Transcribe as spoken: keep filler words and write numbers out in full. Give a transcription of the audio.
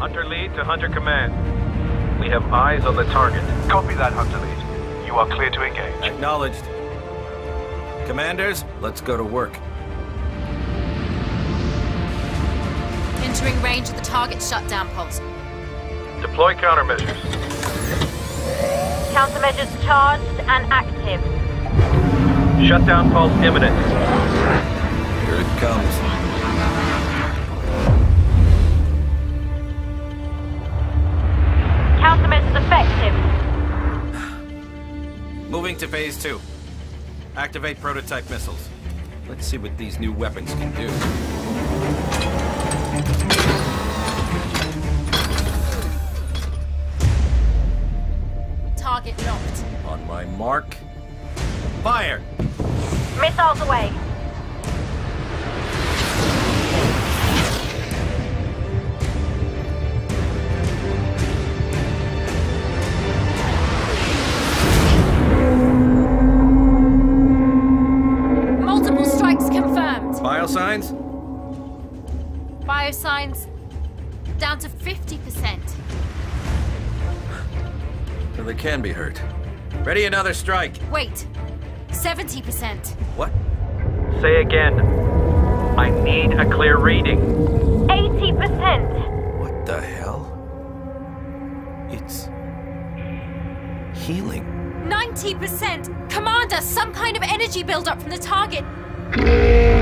Hunter Lead to Hunter Command. We have eyes on the target. Copy that, Hunter Lead. You are clear to engage. Acknowledged. Commanders, let's go to work. Entering range of the target shutdown pulse. Deploy countermeasures. Countermeasures charged and active. Shutdown pulse imminent. Here it comes. Countermeasures effective. Moving to phase two. Activate prototype missiles. Let's see what these new weapons can do. Target locked. On my mark. Fire! Missiles away. Multiple strikes confirmed. Biosigns? Biosigns down to fifty percent. So they can be hurt. Ready another strike. Wait, seventy percent. What? Say again. I need a clear reading. eighty percent. What the hell? It's... healing. ninety percent! Commander, some kind of energy buildup from the target.